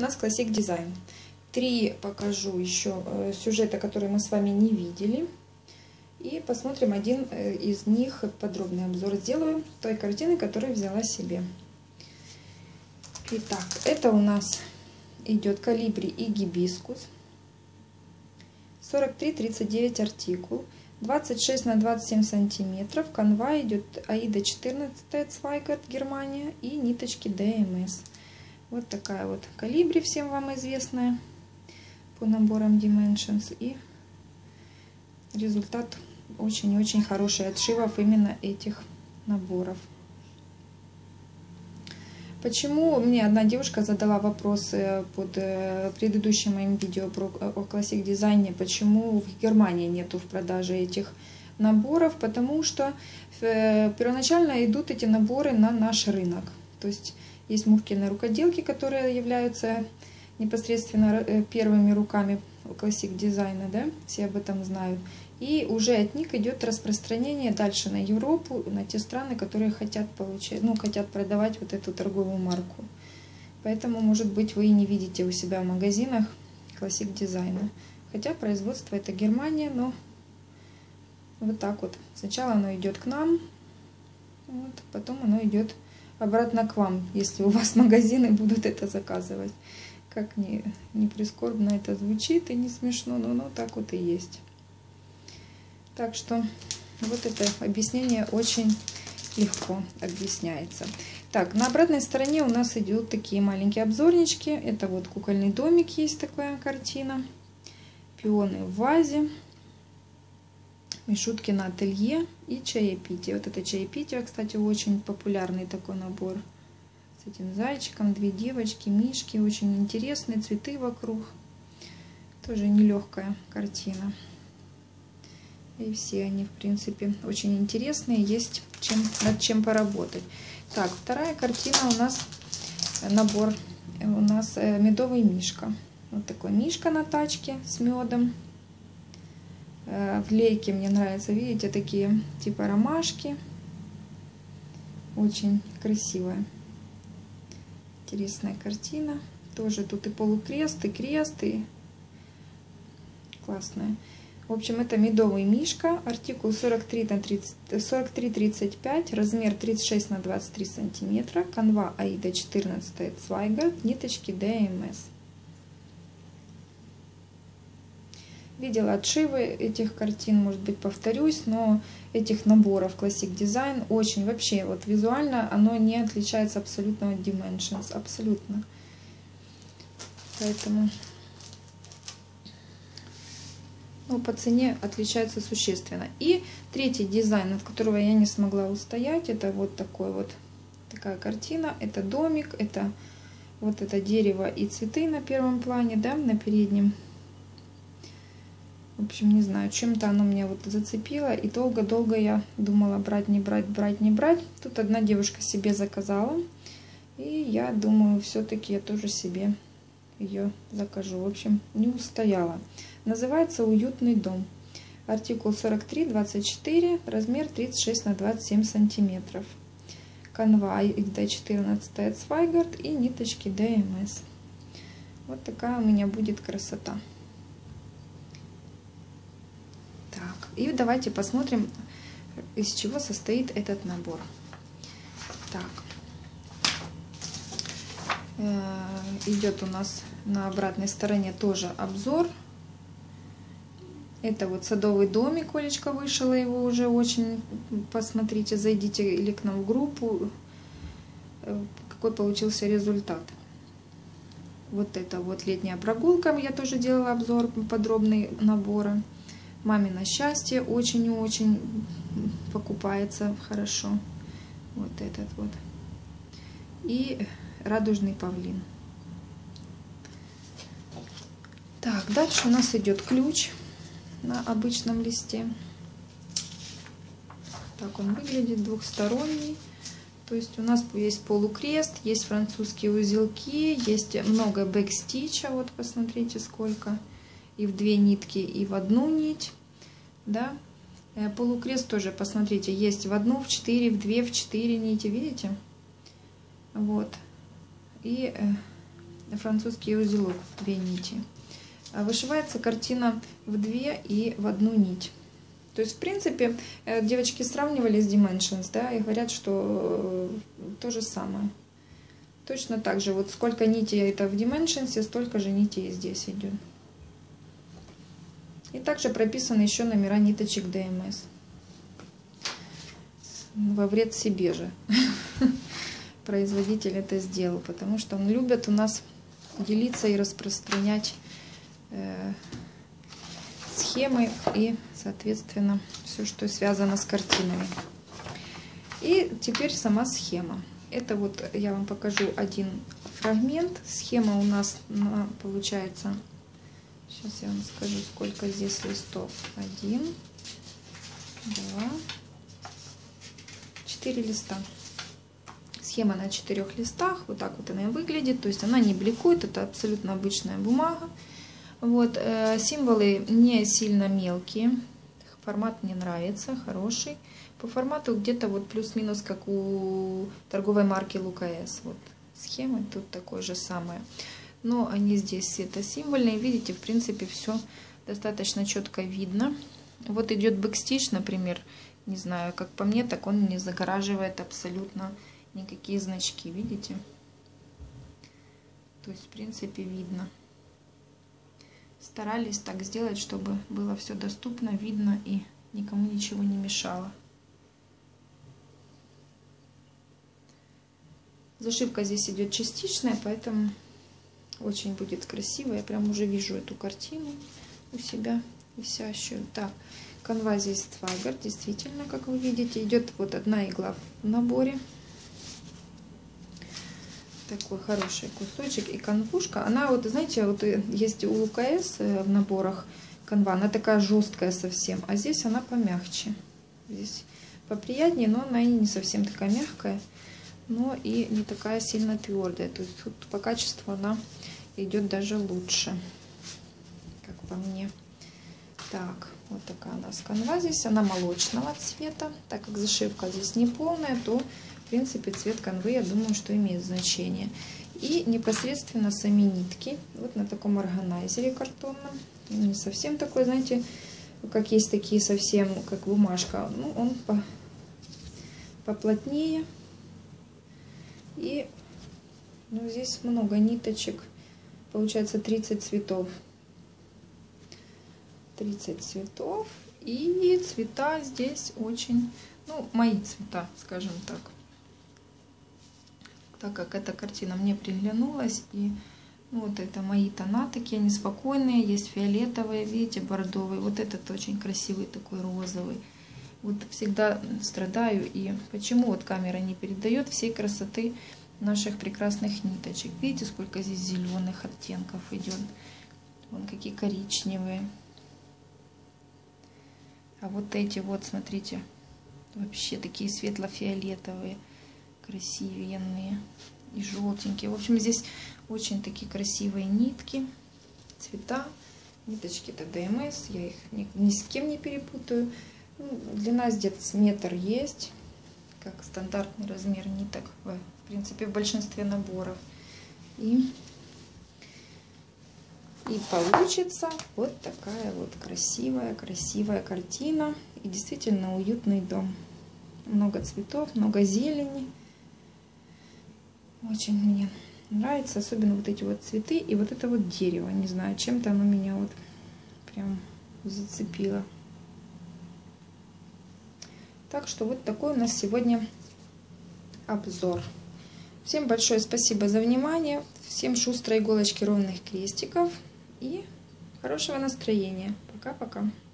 нас Classic Design. 3 покажу еще сюжета, которые мы с вами не видели. И посмотрим один из них, подробный обзор сделаю той картины, которую взяла себе. Итак, это у нас идет колибри и гибискус. 43-39 артикул. 26 на 27 сантиметров. Канва идет Аида 14 Цвайгард, Германия, и ниточки ДМС. Вот такая вот колибри, всем вам известная, по наборам Dimensions. И результат очень-очень хороший отшивов именно этих наборов. Почему мне одна девушка задала вопрос под предыдущим моим видео о Classic дизайне, почему в Германии нету в продаже этих наборов? Потому что первоначально идут эти наборы на наш рынок. То есть есть Муркины рукоделки, которые являются непосредственно первыми руками Classic дизайна, да? Все об этом знают. И уже от них идет распространение дальше на Европу, на те страны, которые хотят получать, хотят продавать вот эту торговую марку. Поэтому, может быть, вы и не видите у себя в магазинах Classic дизайна. Хотя производство это Германия, но вот так вот. Сначала оно идет к нам, вот, потом оно идет обратно к вам, если у вас магазины будут это заказывать. Как не прискорбно это звучит и не смешно, но так вот и есть. Так что вот это объяснение очень легко объясняется. Так, на обратной стороне у нас идут такие маленькие обзорнички. Это вот кукольный домик, есть такая картина. Пионы в вазе. Мишутки на ателье и чаепитие. Вот это чаепитие, кстати, очень популярный такой набор. С этим зайчиком, 2 девочки, мишки. Очень интересные, цветы вокруг. Тоже нелегкая картина. И все они, в принципе, очень интересные, есть над чем поработать. Так, вторая картина у нас набор, у нас медовый мишка. Вот такой мишка на тачке с медом. В лейке мне нравится, видите, такие типа ромашки. Очень красивая, интересная картина. Тоже тут и полукрест, и крест, и классная. В общем, это медовый мишка, артикул 43-35, размер 36 на 23 сантиметра, канва Аида 14 Цвайгард, ниточки ДМС. Видела отшивы этих картин, может быть, повторюсь, но этих наборов Classic Design очень вообще, вот визуально оно не отличается абсолютно от Dimensions, абсолютно. Поэтому... по цене отличается существенно. И третий дизайн, от которого я не смогла устоять, это вот такая картина. Это домик, это вот это дерево и цветы на первом плане, да, на переднем. В общем, не знаю, чем-то оно меня вот зацепило. И долго-долго я думала брать, не брать, брать, не брать. Тут одна девушка себе заказала. И я думаю, все-таки я тоже себе ее закажу. В общем, не устояла. Называется «Уютный дом». Артикул 43-24, размер 36 на 27 сантиметров. Канва Аида 14 Цвайгард и ниточки ДМС. Вот такая у меня будет красота. Так, и давайте посмотрим, из чего состоит этот набор. Так. Идет у нас на обратной стороне тоже обзор. Это вот садовый домик, Олечка вышила его уже очень. Посмотрите, зайдите или к нам в группу, какой получился результат. Вот это вот летняя прогулка, я тоже делала обзор подробный набора. Мамино счастье очень-очень покупается хорошо. Вот этот вот. И радужный павлин. Так, дальше у нас идет ключ на обычном листе. Так он выглядит, двухсторонний. То есть у нас есть полукрест, есть французские узелки, есть много бэкстича. Вот посмотрите сколько. И в 2 нитки, и в 1 нить. Да? Полукрест тоже, посмотрите, есть в 1, в 4, в 2, в 4 нити. Видите? Вот. И французский узелок в 2 нити. Вышивается картина в 2 и в 1 нить. То есть, в принципе, девочки сравнивали с Dimensions, да, и говорят, что то же самое. Точно так же, вот сколько нитей это в Dimensions, столько же нитей и здесь идет. И также прописаны еще номера ниточек DMS. Во вред себе же производитель это сделал, потому что он любит у нас делиться и распространять схемы и, соответственно, все, что связано с картинами. И теперь сама схема. Это вот я вам покажу один фрагмент. Схема у нас получается, сейчас я вам скажу, сколько здесь листов. 1, 2, 4 листа. Схема на 4 листах. Вот так вот она выглядит. То есть она не бликует, это абсолютно обычная бумага. Вот, символы не сильно мелкие. Формат мне нравится, хороший. По формату где-то вот плюс-минус, как у торговой марки ЛКС. Вот схемы тут такое же самое. Но они здесь светосимвольные. Видите, в принципе, все достаточно четко видно. Вот идет бэкстич, например. Не знаю, как по мне, так он не загораживает абсолютно никакие значки. Видите? То есть, в принципе, видно. Старались так сделать, чтобы было все доступно, видно и никому ничего не мешало. Зашивка здесь идет частичная, поэтому очень будет красиво. Я прям уже вижу эту картину у себя висящую. Так, канва здесь Swagger, действительно, как вы видите, идет вот 1 игла в наборе. Такой хороший кусочек. И канвушка, она вот, знаете, вот есть у ЛКС в наборах канва, она такая жесткая совсем, а здесь она помягче. Здесь поприятнее, но она и не совсем такая мягкая, но и не такая сильно твердая. То есть тут по качеству она идет даже лучше, как по мне. Так, вот такая у нас канва здесь, она молочного цвета. Так как зашивка здесь не полная, то в принципе цвет канвы, я думаю, что имеет значение. И непосредственно сами нитки, вот на таком органайзере картонном. Не совсем такой, знаете, как есть такие совсем, как бумажка. Ну, он поплотнее. И ну, здесь много ниточек. Получается 30 цветов. 30 цветов. И цвета здесь очень, ну, мои цвета, скажем так. Так как эта картина мне приглянулась, и ну, вот это мои тона такие неспокойные, есть фиолетовые, видите, бордовый, вот этот очень красивый такой розовый. Вот всегда страдаю, и почему вот камера не передает всей красоты наших прекрасных ниточек. Видите, сколько здесь зеленых оттенков идет, вон какие коричневые. А вот эти вот, смотрите, вообще такие светло-фиолетовые, красивенные и желтенькие. В общем, здесь очень такие красивые нитки, цвета. Ниточки это DMS, я их ни с кем не перепутаю. Ну, длина где-то с метр есть, как стандартный размер ниток, в принципе, в большинстве наборов. И получится вот такая вот красивая картина. И действительно уютный дом. Много цветов, много зелени. Очень мне нравится, особенно вот эти вот цветы и вот это вот дерево. Не знаю, чем-то оно меня вот прям зацепило. Так что вот такой у нас сегодня обзор. Всем большое спасибо за внимание. Всем шустрой иголочки, ровных крестиков и хорошего настроения. Пока-пока.